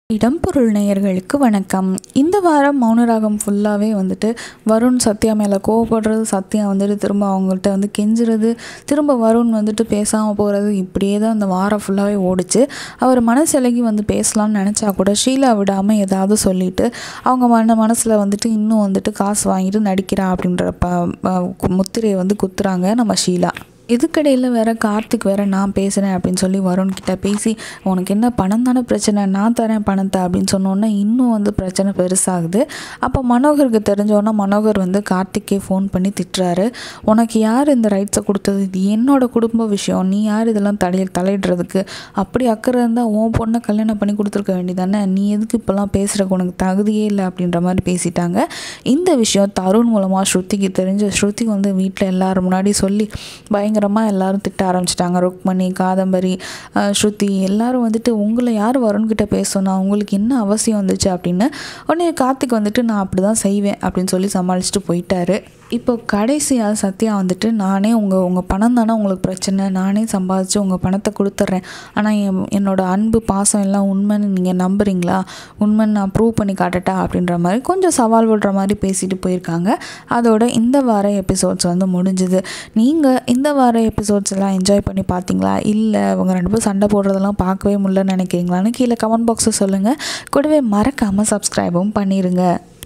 இடம்பொருள் நேயர்களுக்கு வணக்கம். இந்த வாரம் மௌன ராகம் ஃபுல்லாகவே வந்துட்டு வருண் சத்யா மேலே கோவப்படுறது, சத்யா வந்துட்டு திரும்ப அவங்கள்ட்ட வந்து கெஞ்சுறது, திரும்ப வருண் வந்துட்டு பேசாமல் போகிறது, இப்படியே தான் அந்த வாரம் ஃபுல்லாகவே ஓடிச்சு. அவர் மனசிலகி வந்து பேசலாம்னு நினச்சா கூட ஷீலா விடாமல் ஏதாவது சொல்லிவிட்டு அவங்க மனசில் வந்துட்டு இன்னும் வந்துட்டு காசு வாங்கிட்டு நடிக்கிறா அப்படின்ற முத்திரையை வந்து குத்துறாங்க நம்ம ஷீலா. இதுக்கடையில் வேறு கார்த்திக் வேறு நான் பேசுகிறேன் அப்படின்னு சொல்லி வருண்கிட்ட பேசி, உனக்கு என்ன பணம் தானே பிரச்சனை, நான் தரேன் பணத்தை அப்படின்னு சொன்னோன்னே இன்னும் வந்து பிரச்சனை பெருசாகுது. அப்போ மனோகருக்கு தெரிஞ்சோன்னா மனோகர் வந்து கார்த்திக்கே ஃபோன் பண்ணி திட்டுறாரு. உனக்கு யார் இந்த ரைட்ஸை கொடுத்தது, இது என்னோட குடும்ப விஷயம், நீ யார் இதெல்லாம் தலையிடுறதுக்கு, அப்படி அக்கறை இருந்தால் உன் பொண்ணை கல்யாணம் பண்ணி கொடுத்துருக்க வேண்டியதானே, நீ எதுக்கு இப்போல்லாம் பேசுகிறக்கு உனக்கு தகுதியே இல்லை அப்படின்ற மாதிரி பேசிட்டாங்க. இந்த விஷயம் தருண் மூலமாக ஸ்ருதிக்கு தெரிஞ்சு ஸ்ருதி வந்து வீட்டில் எல்லோரும் முன்னாடி சொல்லி பயங்கரமாக எல்லாரும் திட்ட ஆரம்பிச்சிட்டாங்க. ருக்மணி, காதம்பரி, ஸ்ருதி எல்லாரும் வந்துட்டு உங்களை யார் வருண்கிட்ட பேசணும், உங்களுக்கு என்ன அவசியம் வந்துச்சு அப்படின்னு. உடனே கார்த்திக் வந்துட்டு நான் அப்படி தான் செய்வேன் அப்படின்னு சொல்லி சமாளிச்சுட்டு போயிட்டாரு. இப்போ கடைசியாக சத்யா வந்துட்டு நானே உங்கள் பணம் தானே உங்களுக்கு பிரச்சனை, நானே சம்பாதிச்சு உங்கள் பணத்தை கொடுத்துட்றேன், ஆனால் என்னோட அன்பு பாசம் எல்லாம் உண்மைன்னு நீங்கள் நம்புறீங்களா, உண்மைன்னு நான் ப்ரூவ் பண்ணி காட்டட்டா அப்படின்ற மாதிரி கொஞ்சம் சவால் விடுற மாதிரி பேசிட்டு போயிருக்காங்க. அதோட இந்த வார எபிசோட்ஸ் வந்து முடிஞ்சுது. நீங்கள் இந்த வார எபிசோட்ஸ் எல்லாம் என்ஜாய் பண்ணி பார்த்தீங்களா, இல்லை அவங்க ரெண்டு பேரும் சண்டை போடுறதெல்லாம் பார்க்கவே முடியலன்னு நினைக்கிறீங்களான்னு கீழே கமெண்ட் பாக்ஸில் சொல்லுங்கள். கூடவே மறக்காமல் சப்ஸ்கிரைபும் பண்ணிடுங்க.